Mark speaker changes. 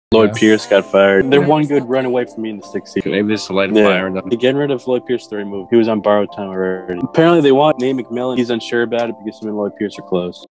Speaker 1: Lloyd Pierce got fired. They're one good run away from me in the 6th season.
Speaker 2: Maybe this is a light fire.
Speaker 1: They're getting rid of Lloyd Pierce to remove. He was on borrowed time already. Apparently, they want Nate McMillan. He's unsure about it because him and Lloyd Pierce are close.